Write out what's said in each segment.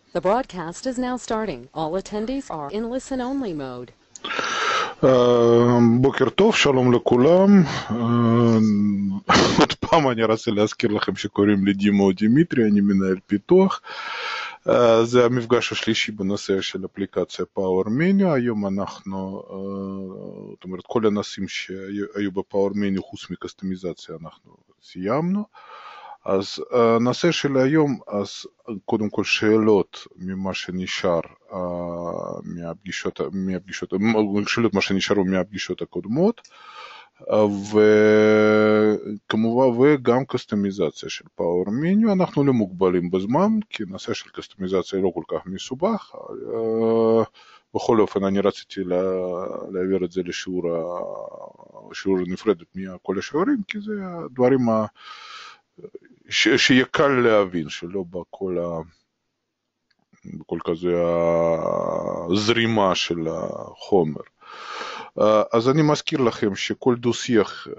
The broadcast is now starting. All attendees are in listen-only mode. בוקר טוב, שלום לכולם. עוד פעם אני רוצה להזכיר לכם שקוראים לי דימו דימיטרי, אני מנהל פיתוח. זה המפגש השלישי בנושא של אפליקציה Power Menu. היום אנחנו, זאת אומרת, כל הנושאים שהיו ב-Power Menu חוץ מקסטומיזציה אנחנו סיימנו. אז הנושא של היום, אז קודם כל שאלות ממה שנשאר שאלות מה שנשארו מהפגישות הקודמות, וכמובן וגם קסטומיזציה של Power Menu. אנחנו לא מוגבלים בזמן, כי נושא של קסטומיזציה לא כל כך מסובך. בכל אופן אני רציתי להעביר את זה לשיעור נפרדת מכל השיעורים, כי זה הדברים שיהיה קל להבין, שלא בכל כזה הזרימה של החומר. אז אני מזכיר לכם שכל דו-שיח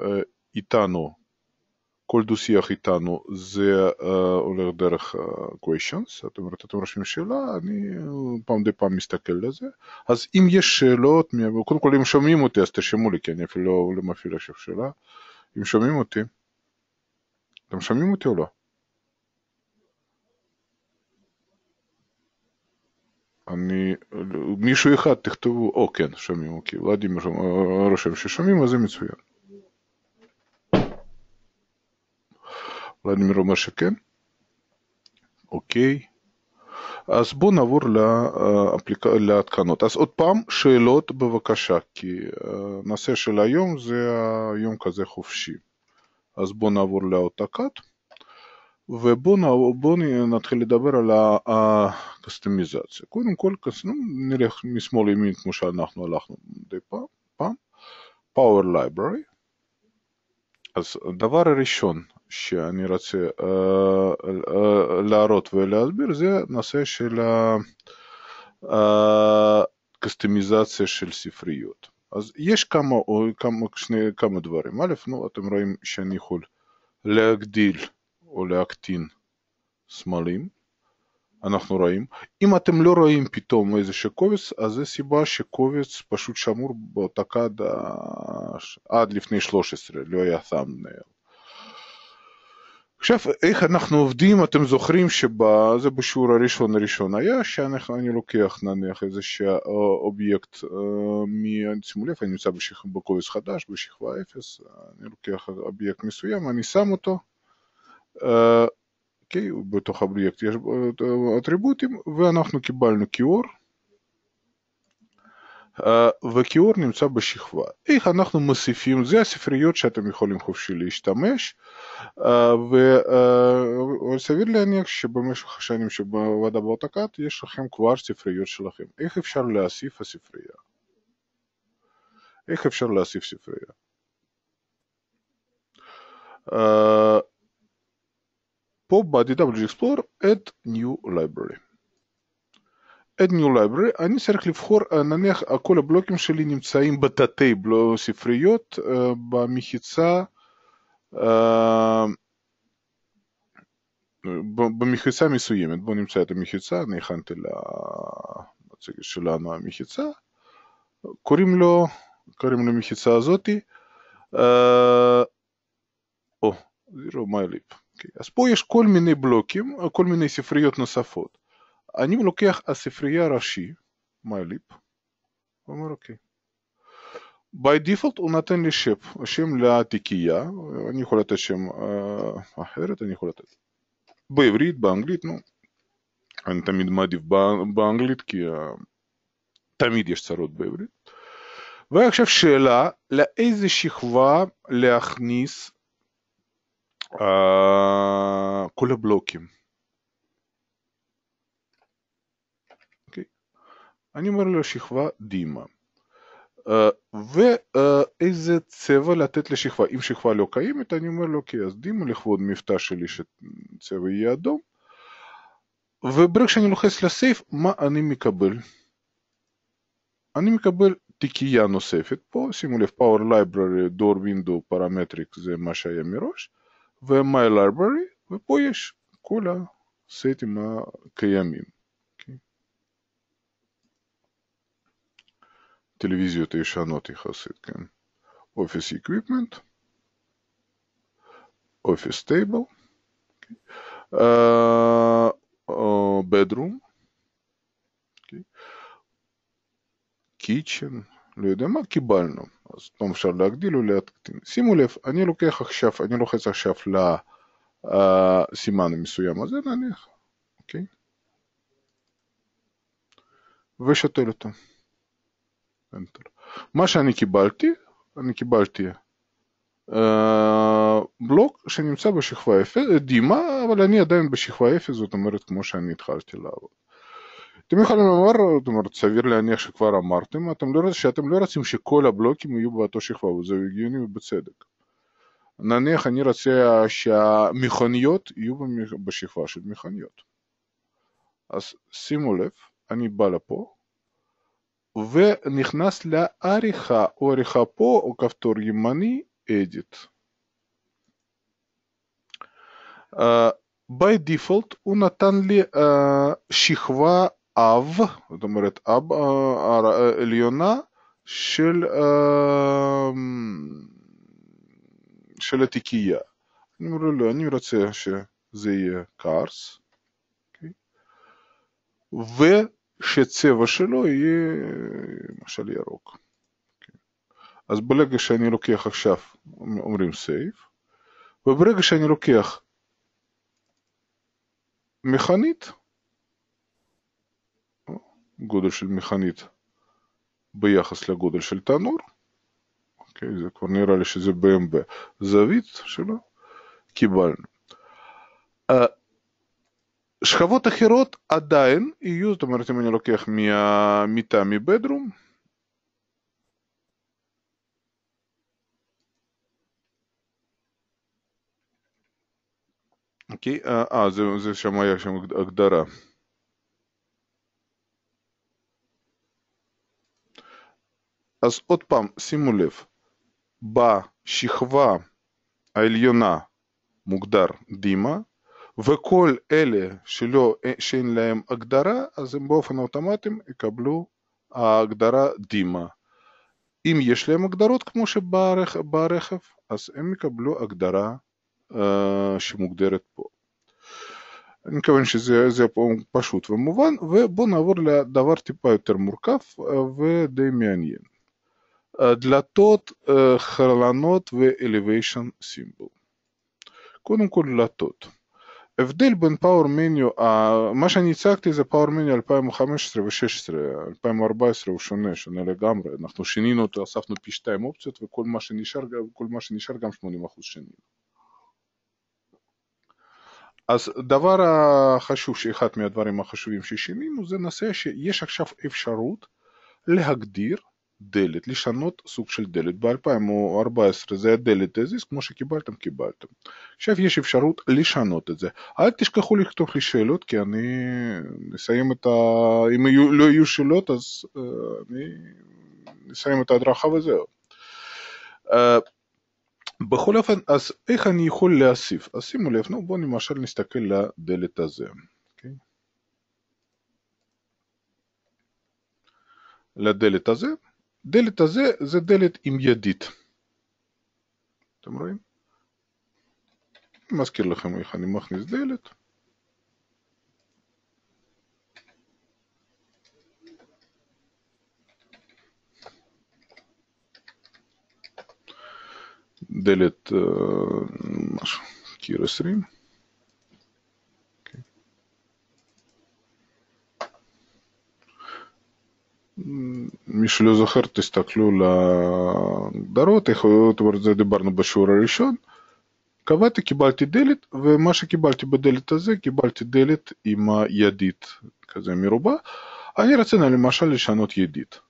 איתנו זה הולך דרך questions, זאת אומרת, אתם רושמים שאלה, אני פעם מסתכל לזה. אז אם יש שאלות, קודם כל אם שומעים אותי אז תרשמו לי, כי אני אפילו לא מפעיל עכשיו שאלה. אם שומעים אותי, אתם שומעים אותי או לא? מישהו אחד תכתבו, כן, שומעים, אוקיי, ולדימיר רושם ששומעים, אז זה מצוין. ולדימיר אומר שכן, אוקיי. אז בואו נעבור להתקנות. אז עוד פעם, שאלות בבקשה, כי הנושא של היום זה היום כזה חופשי. אז בואו נעבור לאוטוקאד. ובואו נתחיל לדבר על הקסטומיזציה. קודם כל, נלך משמאל ימין כמו שאנחנו הלכנו די פעם. Power Library. אז הדבר הראשון שאני רוצה להראות ולהסביר זה נושא של הקסטומיזציה של ספריות. אז יש כמה דברים. א', אתם רואים שאני יכול להגדיל או להקטין סמלים, אנחנו רואים. אם אתם לא רואים פתאום איזשהו קובץ, אז זה סיבה שקובץ פשוט שמור באוטוקאד עד לפני 13, לא היה thumbnail. עכשיו, איך אנחנו עובדים? אתם זוכרים שזה בשיעור הראשון היה, שאני לוקח נניח איזשהו אובייקט, שימו לב, אני נמצא בקובץ חדש, בשכבה 0, אני לוקח אובייקט מסוים, אני שם אותו, אוקיי, בתוך האובייקט יש אטריבוטים, ואנחנו קיבלנו קיור, וקיור נמצא בשכבה. איך אנחנו מוסיפים? זה הספריות שאתם יכולים חופשי להשתמש, וסביר להניח שבמשך השנים שבעבודה באוטוקאד יש לכם כבר ספריות שלכם. איך אפשר להוסיף הספרייה? פה ב-DW Explorer Add New Library. Add New Library, אני צריך לבחור, נניח כל הבלוקים שלי נמצאים בתתי ספריות, במחיצה מסוימת. בואו נמצא את המחיצה, אני הכנתי למצגת שלנו המחיצה, קוראים לו מחיצה הזאתי, Zero MyLib. אז פה יש כל מיני בלוקים, כל מיני ספריות נוספות. אני לוקח הספרייה הראשי, MyLib, ואומר אוקיי. by default הוא נתן לי שם לתיקייה, אני יכול לתת שם אחרת, אני יכול לתת בעברית, באנגלית, אני תמיד מעדיף באנגלית, כי תמיד יש צרות בעברית. ועכשיו שאלה, לאיזה שכבה להכניס כל הבלוקים. אוקיי. אני אומר לו שכבה דימה. ואיזה צבע לתת לשכבה. אם שכבה לא קיימת, אני אומר לו, אוקיי, אז דימה לכבוד מבטא שלי שצבע יהיה אדום. וברגע שאני לוחץ לסייף, מה אני מקבל? אני מקבל תיקייה נוספת פה, שימו לב, Power Library, Door Window, Parametric, זה מה שהיה מראש. ו-My Library, ופה יש כל הסטים הקיימים. Okay. טלוויזיות הישנות יחסית, כן. אופיס אקוויפמנט, אופיס טייבל, בדרום, קיצ'ן, לא יודע מה קיבלנו, אז פעם אפשר להגדיל או להקטין. שימו לב, אני לוחץ עכשיו לסימן המסוים הזה נניח, אוקיי? ושתל אותו. מה שאני קיבלתי בלוק שנמצא בשכבה 0, דימה, אבל אני עדיין בשכבה 0, זאת אומרת כמו שאני התחלתי לעבוד. אתם יכולים לומר, זאת אומרת, סביר להניח שכבר אמרתם, שאתם לא רוצים שכל הבלוקים יהיו באותו שכבה, וזה הגיוני ובצדק. נניח אני רוצה שהמכוניות יהיו בשכבה של מכוניות. אז שימו לב, אני בא לפה, ונכנס לעריכה, או עריכה פה, או כפתור ימני, Edit. by default הוא נתן לי שכבה אב, זאת אומרת עליונה של התיקייה. אני אומר לו, לא, אני רוצה שזה יהיה cars, ושצבע שלו יהיה למשל ירוק. אז ברגע שאני לוקח עכשיו, אומרים save, וברגע שאני לוקח מכנית, גודל של מכנית ביחס לגודל של תנור, אוקיי, זה כבר נראה לי שזה BMW, זווית שלו, קיבלנו. שכבות אחרות עדיין יהיו, זאת אומרת אם אני לוקח מהמיטה מבדרום, אוקיי, זה שם היה שם הגדרה. אז עוד פעם, שימו לב, בשכבה העליונה מוגדר דימה, וכל אלה שאין להם הגדרה, אז הם באופן אוטומטי יקבלו ההגדרה דימה. אם יש להם הגדרות כמו שברכב, אז הם יקבלו הגדרה שמוגדרת פה. אני מקווה שזה פשוט ומובן, ובואו נעבור לדבר טיפה יותר מורכב ודי מעניין. דלתות, חלונות ו-elevation symbol. קודם כל דלתות. הבדל בין פאור מניו, מה שאני הצגתי זה פאור מניו 2015 ו-16, 2014 הוא שונה לגמרי, אנחנו שינינו אותו, אספנו פי 2 אופציות וכל מה שנשאר גם 80% שינינו. אז דבר החשוב, שאחד מהדברים החשובים ששינינו, זה נושא שיש עכשיו אפשרות להגדיר דלת, לשנות סוג של דלת. ב-2014 זה הדלת הזיז, כמו שקיבלתם. עכשיו יש אפשרות לשנות את זה. אל תשכחו לכתוב לי שאלות, כי אני נסיים אם לא יהיו שאלות, אז אני נסיים את ההדרכה וזהו. בכל אופן, אז איך אני יכול להוסיף? אז שימו לב, בואו למשל נסתכל לדלת הזה. Okay. לדלת הזה. דלת הזה זה דלת עם ידית. אתם רואים? אני מזכיר לכם איך אני מכניס דלת. דלת משהו, קיר 20. מי שלא זוכר, תסתכלו להגדרות, זה דיברנו בשיעור הראשון. קבעתי, קיבלתי דלת, ומה שקיבלתי בדלת הזה, קיבלתי דלת עם הידית כזה מרובה. אני רציתי למשל לשנות ידית.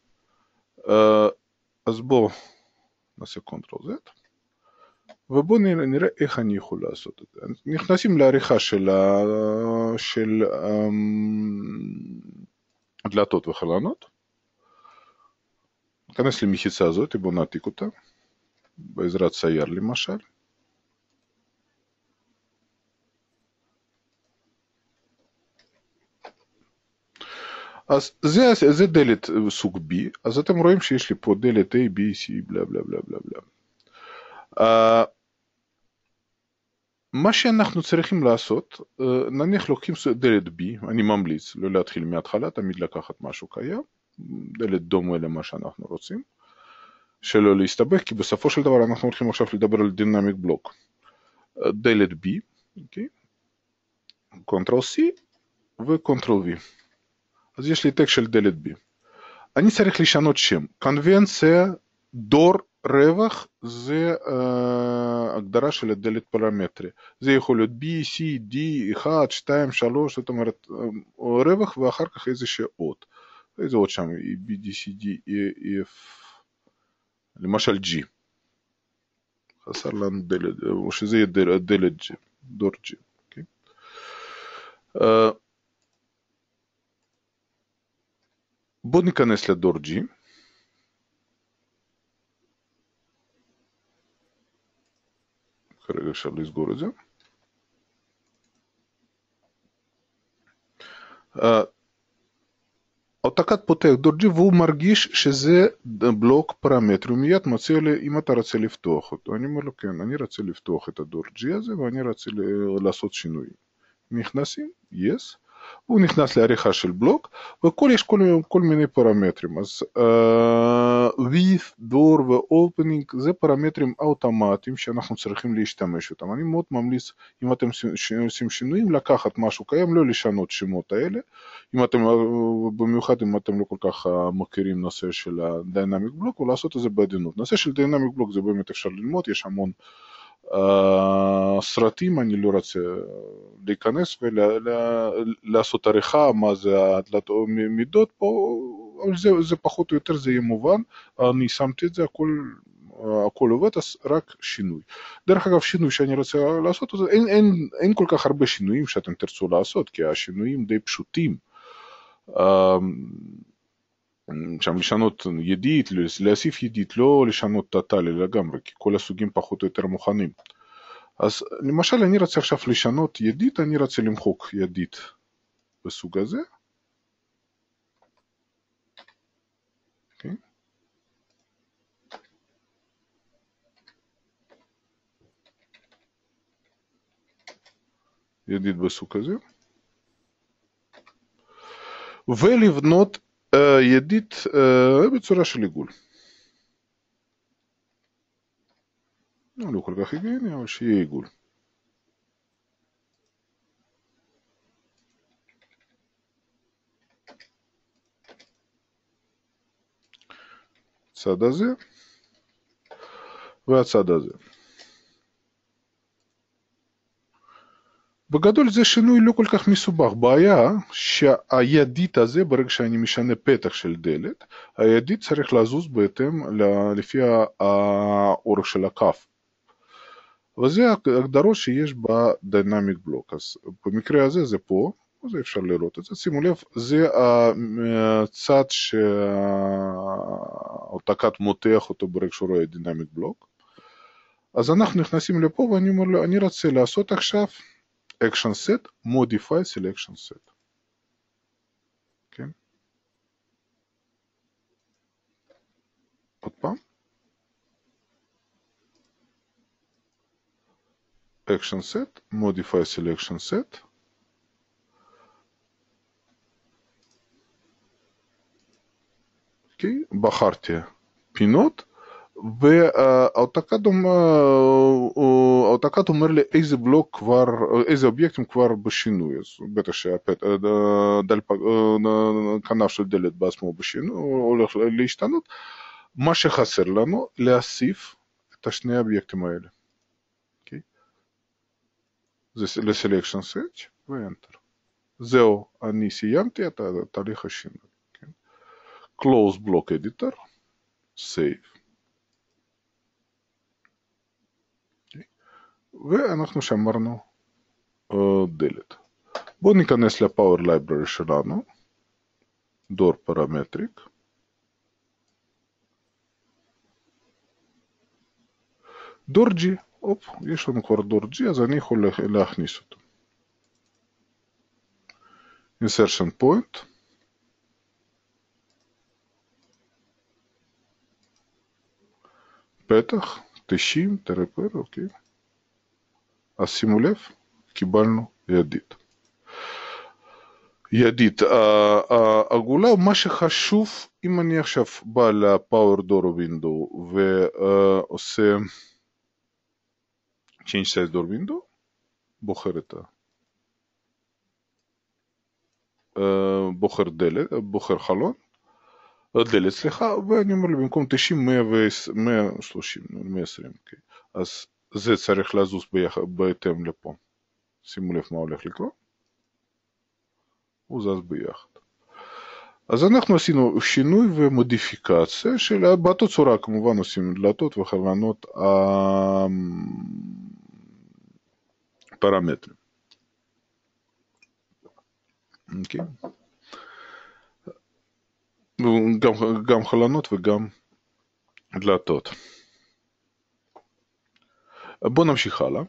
אז בואו נעשה Ctrl Z. ובואו נראה איך אני יכול לעשות את זה. נכנסים לעריכה של דלתות וחלונות. נכנס למחיצה הזאת, בואו נעתיק אותה. בעזרת צייר למשל. אז זה דלת סוג B, אז אתם רואים שיש לי פה דלת A, B, C, בלה בלה בלה בלה בלה. מה שאנחנו צריכים לעשות, נניח לוקחים דלת B, אני ממליץ לא להתחיל מההתחלה, תמיד לקחת משהו קיים, דלת דומה למה שאנחנו רוצים, שלא להסתבך, כי בסופו של דבר אנחנו הולכים עכשיו לדבר על דינמיק בלוק. דלת B, אוקיי? קונטרול C וקונטרול V. אז יש לי טקסט של דלת B. אני צריך לשנות שם. קונבנציה, דור רווח, זה הגדרה של הדלת פרמטרי. זה יכול להיות B, C, D, 1, 2, 3, זאת אומרת, רווח ואחר כך איזושהי אות. איזה אות שם? B, D, C, D, E, F, למשל G. חסר לנו דלת, או שזה יהיה דלת G, דור G. Okay? בואו ניכנס לדור G. כרגע אפשר לסגור את זה. העתקת פותח דור G והוא מרגיש שזה בלוק פרמטרי, הוא מיד מציע לי אם אתה רוצה לפתוח אותו. אני אומר לו כן, אני רוצה לפתוח את הדור G הזה ואני רוצה לעשות שינויים. נכנסים, yes. הוא נכנס לעריכה של בלוק, יש כל מיני פרמטרים, אז width, door ו-opening זה פרמטרים אוטומטיים שאנחנו צריכים להשתמש אותם. אני מאוד ממליץ, אם אתם עושים שינויים, לקחת משהו קיים, לא לשנות שמות האלה, במיוחד אם אתם לא כל כך מכירים נושא של ה-Dynamic Block, ולעשות את זה בעדינות. נושא של Dynamic Block זה באמת אפשר ללמוד, יש המון סרטים, אני לא רוצה להיכנס ולעשות עריכה, מה זה התלת מידות פה, אבל זה פחות או יותר זה יהיה מובן, אני שמתי את זה, הכל עובד, אז רק שינוי. דרך אגב, שינוי שאני רוצה לעשות, אין כל כך הרבה שינויים שאתם תרצו לעשות, כי השינויים די פשוטים. שם לשנות ידית, להוסיף ידית, לא לשנות טוטלי לגמרי, כי כל הסוגים פחות או יותר מוכנים. אז למשל אני רוצה עכשיו לשנות ידית, אני רוצה למחוק ידית בסוג הזה. Okay. ידית בסוג הזה. ולבנות ידית בצורה של עיגול. לא כל כך הגיוני, אבל שיהיה עיגול. הצד הזה והצד הזה. בגדול זה שינוי לא כל כך מסובך. בעיה שהידית הזה, ברגע שאני משנה פתח של דלת, הידית צריך לזוז בהתאם לפי האורך של הכף. וזה הגדרות שיש בדיינמיק בלוק. אז במקרה הזה זה פה, אז אפשר לראות את זה. שימו לב, זה הצד שהעתקת מותח אותו ברגע שהוא רואה דיינמיק בלוק. אז אנחנו נכנסים לפה ואני אומר לו, אני רוצה לעשות עכשיו action set, modify selection set. כן? עוד פעם. action set, modify selection set. אוקיי, בחרתי פינות, והאוטוקאד אומר לי איזה בלוק כבר, איזה אובייקטים כבר בשינוי, אז בטח שהכנף של דלת בעצמו בשינוי, הולך להשתנות. מה שחסר לנו, להוסיף את השני האובייקטים האלה. זה לסלקשן סרצ' ואנטר. זהו, אני סיימתי את תהליך השינוי. Close Block Editor, Save. ואנחנו שמרנו דלת. בואו ניכנס ל-Power Library שלנו, Door Parametric. Door G, יש לנו כבר Door G, אז אני יכול להכניס אותו. Insertion Point. בטח, 90, תרפר, אוקיי. אז שימו לב, קיבלנו ידית. ידית, העגולה, מה שחשוב, אם אני עכשיו בא ל-Power Door Window ועושה Change Size Door Window, בוחר חלון, דלת, סליחה, ואני אומר לי במקום 90, 130, 120, אוקיי. אז זה צריך לזוז בהתאם לפה. שימו לב מה הולך לקרות. הוא זז ביחד. אז אנחנו עשינו שינוי ומודיפיקציה של, באותה צורה כמובן עושים דלתות וחלונות פרמטרים. אוקיי. גם חלונות וגם דלתות. בואו נמשיך הלאה.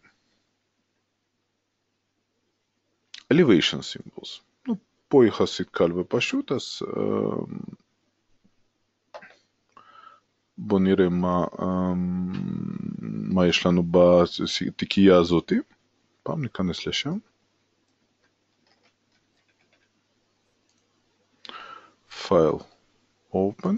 Elevation symbols. פה יחסית קל ופשוט, אז בואו נראה מה יש לנו בתיקייה הזאת. פעם ניכנס לשם. File Open.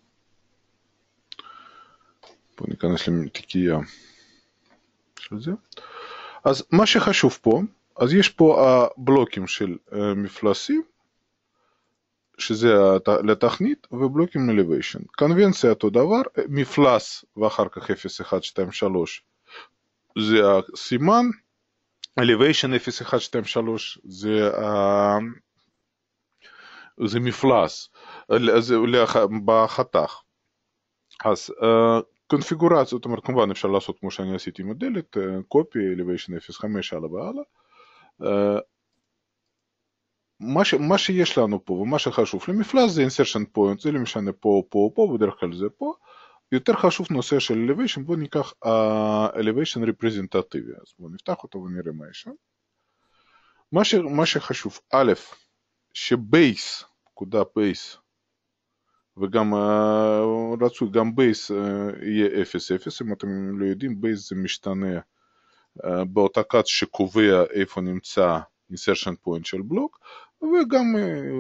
בואו ניכנס לתיקייה של זה. אז מה שחשוב פה, אז יש פה הבלוקים של מפלסים, שזה לתכנית, ובלוקים elevation. קונבנציה אותו דבר, מפלס ואחר כך 0, 1, 2, 3 זה הסימן, elevation 0, 1, 2, 3 זה מפלס בחתך. אז קונפיגורציה, זאת אומרת, כמובן אפשר לעשות כמו שאני עשיתי עם הדלת, קופי, elevation 0.5 הלאה והלאה. מה שיש לנו פה ומה שחשוב למפלס זה insertion point, זה למשנה פה, פה, פה, בדרך כלל זה פה. יותר חשוב נושא של elevation, בואו ניקח elevation representative, אז בואו נפתח אותו ונראה מה יש שם. מה שחשוב, א', שבייס, נקודה בייס, וגם רצוי, גם בייס יהיה 0.0, אם אתם לא יודעים, בייס זה משתנה באותה קאט שקובע איפה נמצא insertion point של בלוק, וגם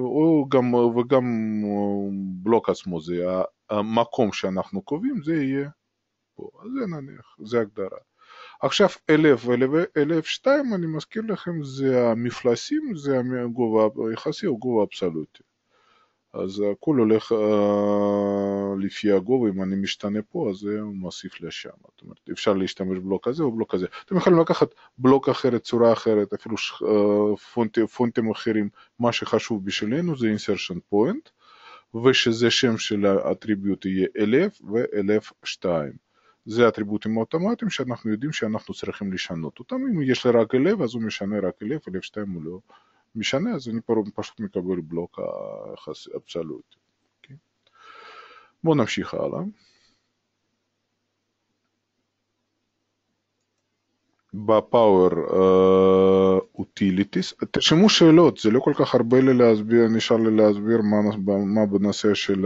בלוק עצמו זה המקום שאנחנו קובעים, זה יהיה פה, אז זה נניח, זה הגדרה. עכשיו 1000 ו-1002, אני מזכיר לכם, זה המפלסים, זה הגובה היחסי או גובה אבסולוטי. אז הכל הולך לפי הגובה, אם אני משתנה פה, אז זה מוסיף לשם. זאת אומרת, אפשר להשתמש בבלוק הזה או בלוק הזה. אתם יכולים לקחת בלוק אחרת, צורה אחרת, אפילו פונטים אחרים. מה שחשוב בשבילנו זה insertion point, ושזה שם של האטריבוט יהיה 1000 ו-1002. זה האטריבוטים האוטומטיים שאנחנו יודעים שאנחנו צריכים לשנות אותם. אם יש לי רק 1000, אז הוא משנה רק 1000, 1002 הוא לא משנה, אז אני פשוט מקבל בלוק אבסולוטי. Okay. בואו נמשיך הלאה. ב-Power Utilities, תרשמו שאלות, זה לא כל כך הרבה לי להסביר, נשאר לי להסביר מה בנושא של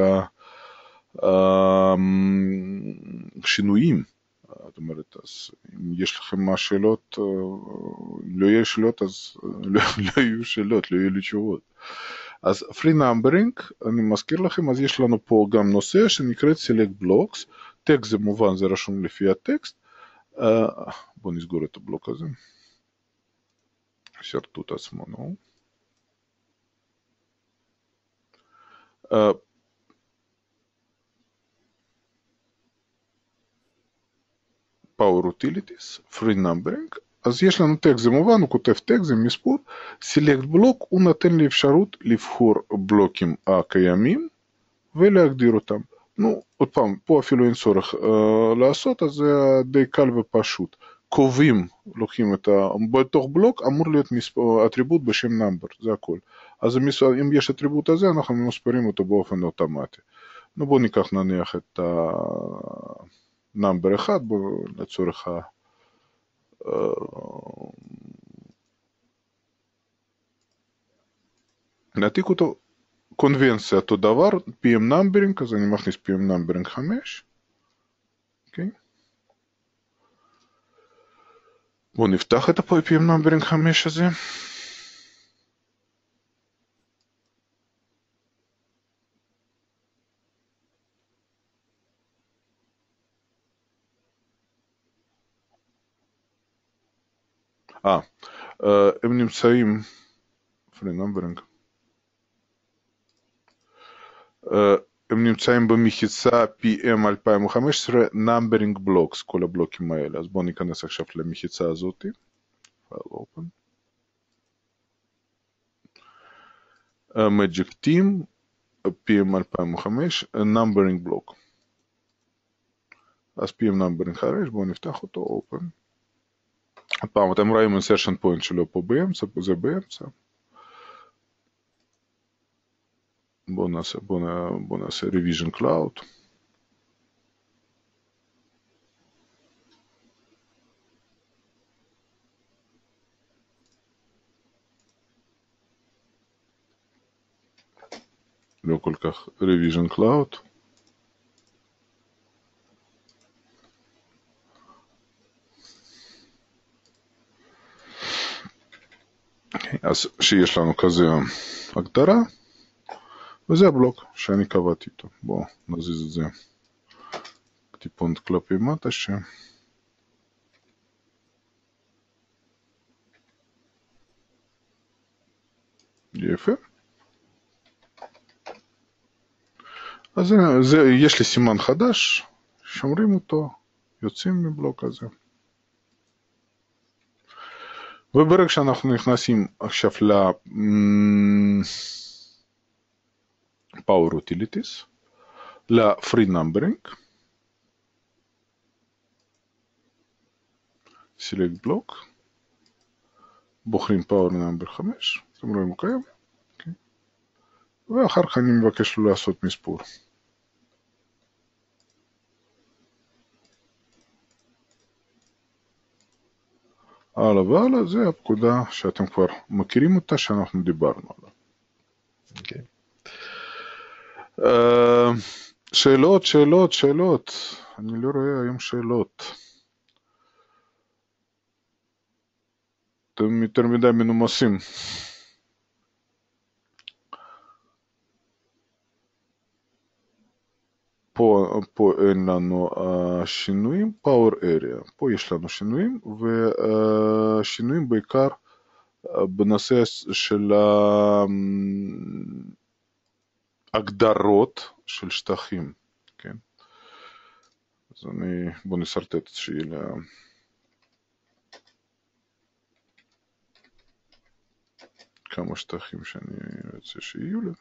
השינויים. זאת אומרת, אז אם יש לכם מה שאלות, לא יהיו שאלות, אז לא יהיו שאלות, לא יהיו לי תשובות. אז free numbering, אני מזכיר לכם, אז יש לנו פה גם נושא שנקראת select blocks, טקסט זה מובן, זה רשום לפי הטקסט, בואו נסגור את הבלוק הזה, שרטו את עצמו, נו. Power Utilities, Free Numbering, אז יש לנו טקסט, זה מובן, הוא כותב טקסט, זה מספור, Select Block, הוא נותן לי אפשרות לבחור בלוקים הקיימים ולהגדיר אותם. נו, עוד פעם, פה אפילו אין צורך לעשות, אז זה די קל ופשוט. קובעים, לוקחים את בתוך בלוק, אמור להיות אטריבוט בשם number, זה הכל. אז אם יש אטריבוט הזה, אנחנו מספרים אותו באופן אוטומטי. נו, בואו ניקח נניח את number 1, לצורך נעתיק אותו, קונבנציה אותו דבר, PM numbering, אז אני מכניס PM numbering 5, אוקיי? בואו נפתח את ה-PM Numbering 5 הזה. הם נמצאים, free numbering, הם נמצאים במחיצה PM 2015 Numbering Blocks, כל הבלוקים האלה. אז בואו ניכנס עכשיו למחיצה הזאת. File open. Magic Team, PM 2005, Numbering Block. אז PM Numbering 5, בואו נפתח אותו, Open. עוד פעם, אתם רואים insertion point שלו פה באמצע, זה באמצע. בואו נעשה Revision Cloud. לא כל כך Revision Cloud. אז שיש לנו כזה הגדרה, וזה הבלוק שאני קבעתי איתו. בואו נזיז את זה טיפונת כלפי מטה יפה. אז יש לי סימן חדש, שומרים אותו, יוצאים מבלוק הזה. וברגע שאנחנו נכנסים עכשיו Power Utilities, ל-Free Numbering, Select Block, בוחרים Power Number 5, אתם רואים הוא קיים, ואחר כך אני מבקש לו לעשות מספור. הלאה והלאה, זה הפקודה שאתם כבר מכירים אותה, שאנחנו דיברנו עליה. Okay. שאלות. אני לא רואה היום שאלות. אתם יותר מדי מנומסים. פה אין לנו שינויים, Power Area. פה יש לנו שינויים, ושינויים בעיקר בנושא של הגדרות של שטחים, כן? אז בואו נסרטט שיהיה כמה שטחים שאני רוצה שיהיו לי.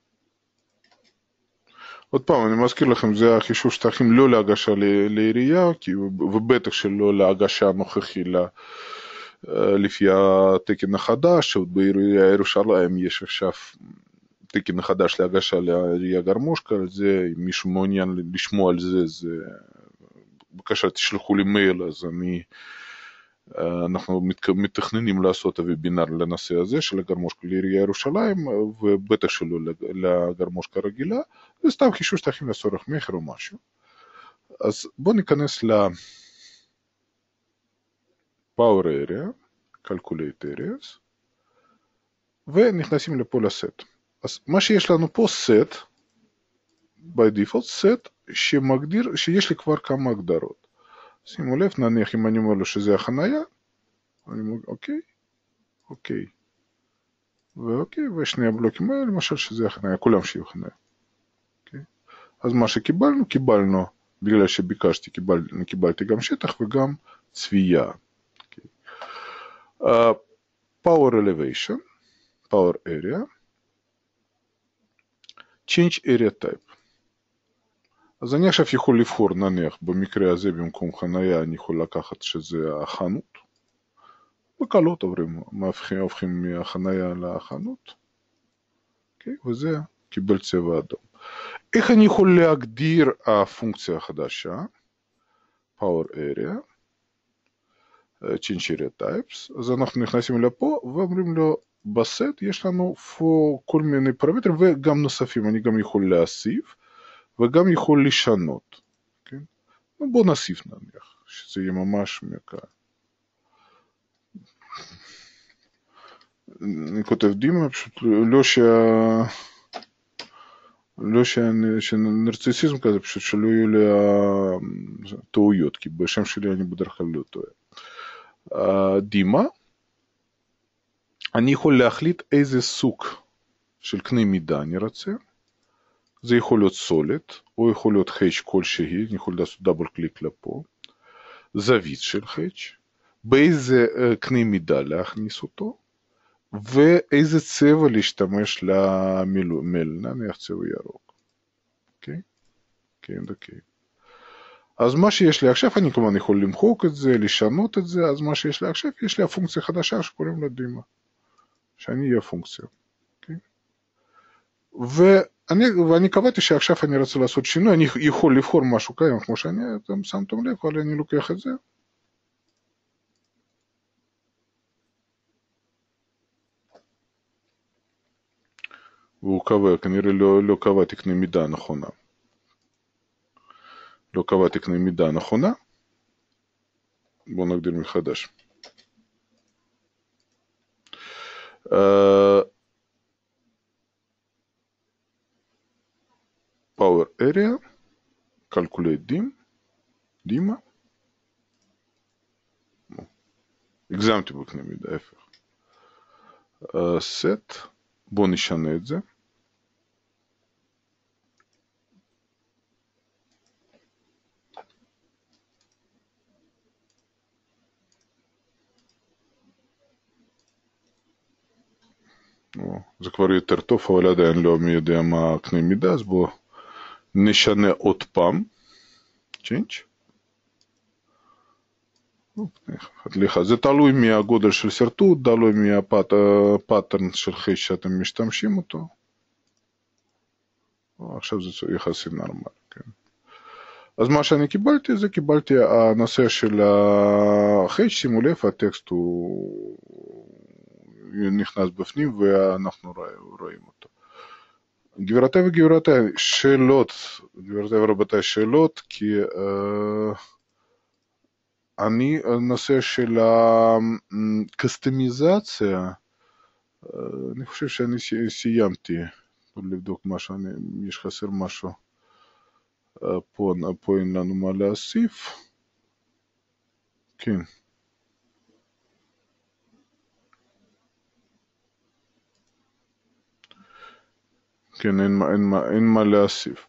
עוד פעם, אני מזכיר לכם, זה החישוב שטחים לא להגשה לעירייה, ובטח שלא להגשה הנוכחי לפי התקן החדש, שעוד בעירייה ירושלים יש עכשיו תקן חדש להגשה לעירייה גרמושקה, על זה, אם מישהו מעוניין לשמוע על זה, בבקשה תשלחו לי מייל, אז אנחנו מתכננים לעשות וובינר לנושא הזה של הגרמושקה לעירייה ירושלים, ובטח שלא לגרמושקה רגילה, זה סתם חישוב שטחים לצורך מכר או משהו. אז בואו ניכנס Power Area, Calculate Areas, ונכנסים לפה לסט. אז מה שיש לנו פה set, by default set, שמגדיר שיש לי כבר כמה הגדרות. שימו לב, נניח אם אני אומר לו שזה החנייה, אני אומר אוקיי, ושני הבלוקים האלה, למשל שזה החנייה, כולם שיהיו חנייה. אז מה קיבלנו, בגלל שביקשתי, קיבלתי גם שטח וגם צביעה. Power Elevation, Power Area, Change Area Type. אז אני עכשיו יכול לבחור, נניח, במקרה הזה במקום חנייה, אני יכול לקחת שזה החנות. בקלות הופכים מהחנייה לחנות. וזה קיבל צבע אדום. איך אני יכול להגדיר הפונקציה החדשה? Power Area, Change Area Types. אז אנחנו נכנסים לפה ואומרים לו, בסט יש לנו פה כל מיני פרמטרים וגם נוספים. אני גם יכול להוסיף וגם יכול לשנות. בואו נוסיף נניח, שזה יהיה ממש מקל. אני כותב דימה, פשוט לא שנרציסיזם כזה, פשוט שלא יהיו לי טעויות, כי בשם שלי אני בדרך כלל לא טועה. דימה, אני יכול להחליט איזה סוג של קנה מידה אני רוצה. זה יכול להיות סולד, או יכול להיות חייץ' כלשהי, אני יכול לעשות דאבל קליק לפה. זווית של חייץ', באיזה קנה מידה להכניס אותו, ואיזה צבע להשתמש למלל, נניח צבע ירוק. אוקיי? כן, אוקיי. אז מה שיש לי עכשיו, אני כמובן יכול למחוק את זה, לשנות את זה, אז מה שיש לי עכשיו, יש לי הפונקציה חדשה שקוראים לה דימה. שאני אהיה פונקציה. אוקיי? ואני קבעתי שעכשיו אני רוצה לעשות שינוי, אני יכול לבחור משהו קיים כמו שאני, אתם שמתם לב, אבל אני לוקח את זה. והוא קבע, כנראה לא קבעתי קנה מידה נכונה. לא קבעתי קנה מידה נכונה. בואו נגדיר מחדש. Power area, calculate דימה. הגזמתי בקנה מידה, ההפך. set, בואו נשנה את זה. זה כבר יותר טוב, אבל עדיין לא מי יודע מה קנה מידה, אז בואו נשנה עוד פעם. change. זה תלוי מהגודל של סרטוט, תלוי מהפאטרן של חייץ' שאתם משתמשים אותו. עכשיו זה יחסי נורמלי, כן. אז מה שאני קיבלתי, זה קיבלתי הנושא של החייץ', שימו לב, הטקסט הוא נכנס בפנים ואנחנו רואים אותו. גבירותיי וגבירותיי, שאלות, גבירותיי ורבותיי, שאלות, כי אני, הנושא של הקסטומיזציה, אני חושב שאני סיימתי לבדוק משהו, יש חסר משהו, פה אין לנו מה להוסיף, כן. כן, אין מה להוסיף.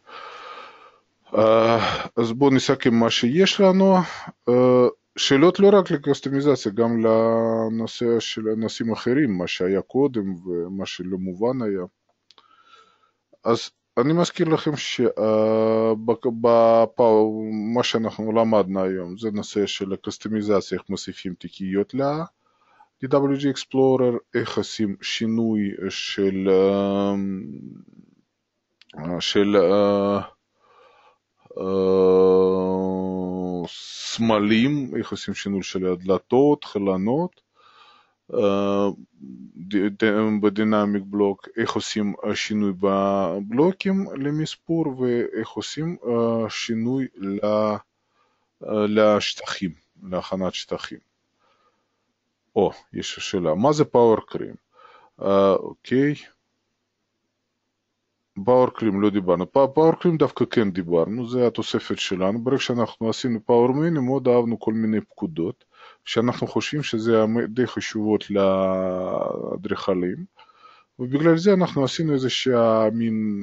אז בואו נסכם מה שיש לנו. שאלות לא רק לקסטומיזציה, גם לנושא של נושאים אחרים, מה שהיה קודם ומה שלא מובן היה. אז אני מזכיר לכם שמה שאנחנו למדנו היום, זה נושא של הקסטומיזציה, איך מוסיפים תיקיות ל-DWG Explorer, איך עושים שינוי של סמלים, איך עושים שינוי של הדלתות, חלונות, בדינמיק בלוק, איך עושים שינוי בבלוקים למספור, ואיך עושים שינוי לשטחים, להכנת שטחים. יש שאלה, מה זה פאוור קרים? אוקיי. פאוור קרים לא דיברנו, פאוור קרים דווקא כן דיברנו, זה התוספת שלנו. ברגע שאנחנו עשינו פאוור מיני, מאוד אהבנו כל מיני פקודות, שאנחנו חושבים שזה די חשובות לאדריכלים, ובגלל זה אנחנו עשינו איזושהי מין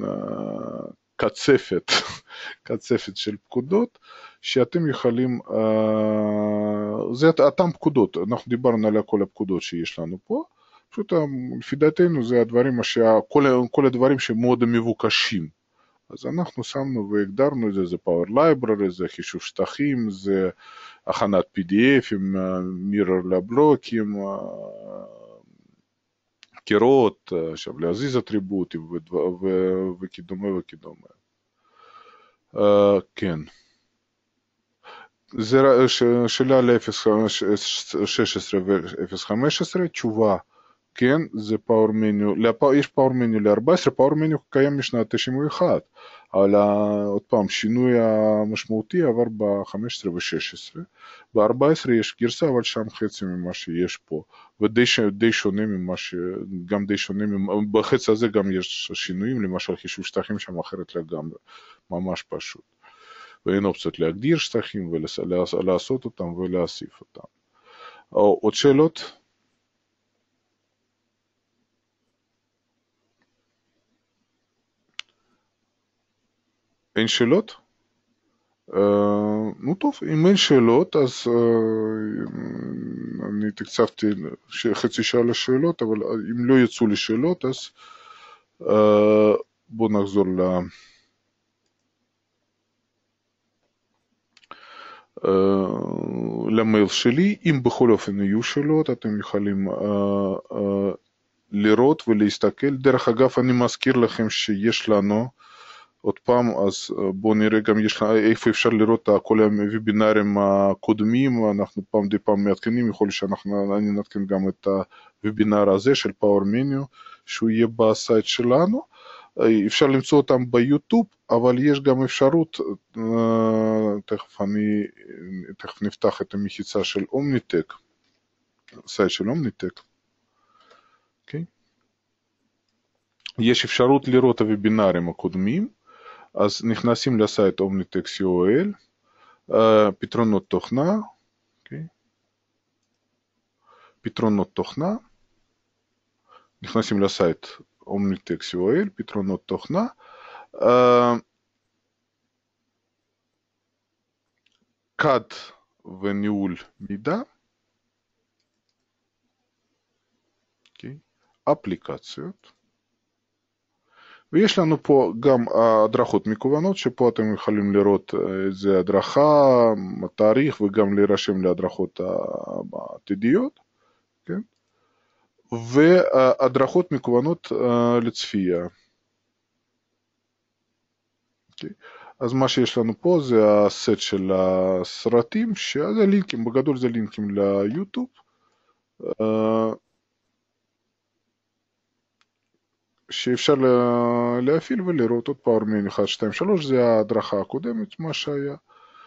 קצפת של פקודות, שאתם יכולים, זה אותם פקודות, אנחנו דיברנו על כל הפקודות שיש לנו פה, פשוט לפי דעתנו זה הדברים, כל הדברים שמאוד מבוקשים. אז אנחנו שמנו והגדרנו את זה, זה Power Library, זה חישוב שטחים, זה הכנת PDF עם מירר לבלוקים, קירות, עכשיו להזיז אטריבוטים וכדומה וכדומה. כן. זה שאלה ל-0.16 ו-0.15, תשובה. כן, זה פאוור מניו, יש פאוור מניו ל-14, פאוור מניו קיים משנת 91, אבל עוד פעם, שינוי המשמעותי עבר ב-15 ו-16. ב-14 יש גרסה, אבל שם חצי ממה שיש פה, ודי שונה ממה גם די שונה, בחצי הזה גם יש שינויים, למשל חישוב שטחים שם אחרת לגמרי, ממש פשוט. ואין אופציות להגדיר שטחים ולעשות אותם ולהוסיף אותם. עוד שאלות? אין שאלות? נו טוב, אם אין שאלות, אז אני תקצבתי חצי שעה לשאלות, אבל אם לא יצאו לי שאלות, אז בואו נחזור למייל שלי. אם בכל אופן יהיו שאלות, אתם יכולים לראות ולהסתכל. דרך אגב, אני מזכיר לכם שיש לנו, עוד פעם, אז בואו נראה גם איפה אפשר לראות כל הוובינרים הקודמים, אנחנו די פעם מעדכנים, יכול להיות שאני נעדכן גם את הוובינר הזה של Power Menu, שהוא יהיה בסייט שלנו. אפשר למצוא אותם ביוטיוב, אבל יש גם אפשרות, תכף נפתח את המחיצה של אומניטק, סייט של אומניטק, אוקיי? יש אפשרות לראות הוובינרים הקודמים, אז נכנסים לסייט אומניטק co.il, פתרונות תוכנה, אוקיי? פתרונות תוכנה, נכנסים לסייט אומניטק co.il, פתרונות תוכנה, CAD וניהול מידע, אוקיי? אפליקציות, ויש לנו פה גם הדרכות מקוונות, שפה אתם יכולים לראות איזה הדרכה, תאריך, וגם להירשם להדרכות העתידיות, כן? והדרכות מקוונות לצפייה. Okay. אז מה שיש לנו פה זה הסט של הסרטים, שזה לינקים, בגדול זה לינקים ליוטיוב, שאפשר להפעיל ולראות עוד Power Menu 1, 2, 3, זה ההדרכה הקודמת, מה שהיה,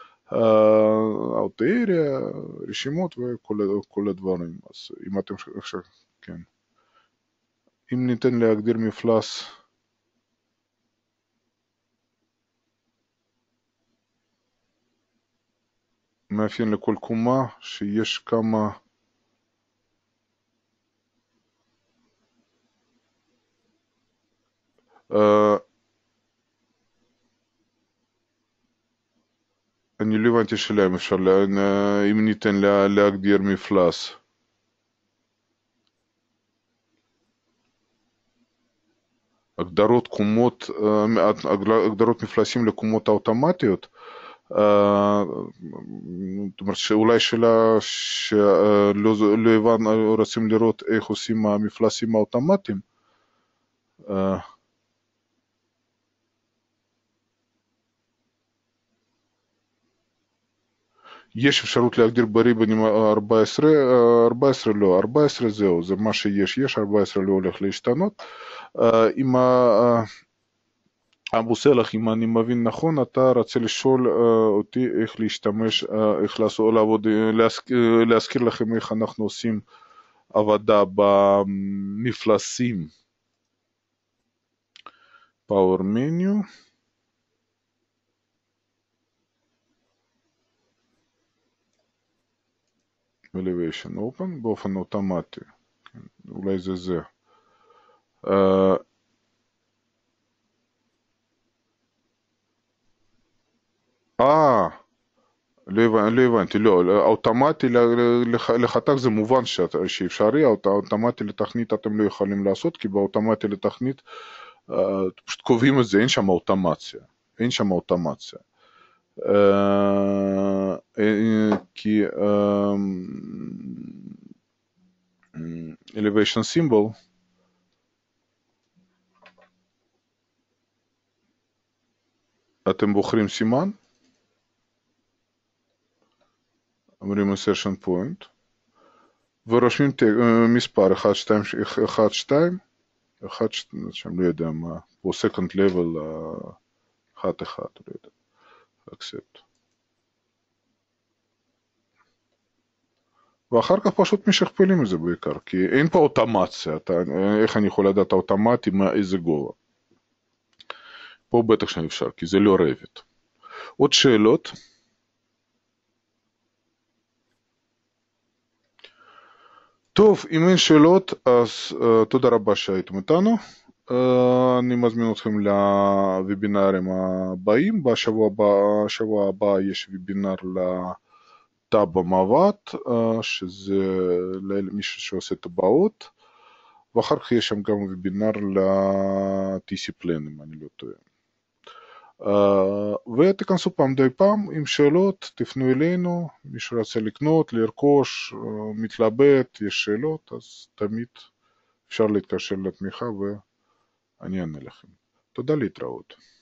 האוטואריה, רשימות וכל הדברים. אז אם אתם עכשיו, כן. אם ניתן להגדיר מפלס, מאפיין לכל קומה, שיש כמה אני לא הבנתי שאלה אם אפשר, אם ניתן להגדיר מפלס. הגדרות קומות, הגדרות מפלסים לקומות האוטומטיות, זאת אומרת שאולי שאלה שלא הבנו, רוצים לראות איך עושים המפלסים האוטומטיים. יש אפשרות להגדיר בריבונים 14, 14 לא, 14 זהו, זה מה שיש, 14 לא הולך להשתנות. עם אבו סלח, אם אני מבין נכון, אתה רוצה לשאול אותי איך להשתמש, איך לעבוד, להזכיר לכם איך אנחנו עושים עבודה במפלסים. Power Menu. Elevation Open באופן אוטומטי, אולי זה. לא הבנתי, לא, אוטומטי לחתך זה מובן שאפשרי, אוטומטי לתכנית אתם לא יכולים לעשות, כי באוטומטי לתכנית פשוט קובעים את זה, אין שם אוטומציה, כי elevation symbol אתם בוחרים סימן, אומרים insertion point, ורושמים מספר 1, 2, 1, 2, 1, שם לא יודע מה, פה second level אחד, לא יודע, accept. ואחר כך פשוט משכפלים את זה בעיקר, כי אין פה אוטומציה, איך אני יכול לדעת אוטומטי מאיזה גובה? פה בטח שאפשר, כי זה לא רבט. עוד שאלות? טוב, אם אין שאלות, אז תודה רבה שהייתם איתנו. אני מזמין אתכם לוובינרים הבאים. בשבוע הבא יש וובינר לטאב המעוות, שזה למישהו שעושה טבעות, ואחר כך יש שם גם וובינר ל-TC Plan, אם אני לא טועה. ותכנסו פעם די פעם עם שאלות, תפנו אלינו, מי שרוצה לקנות, לרכוש, מתלבט, יש שאלות, אז תמיד אפשר להתקשר לתמיכה ואני אענה לכם. תודה, להתראות.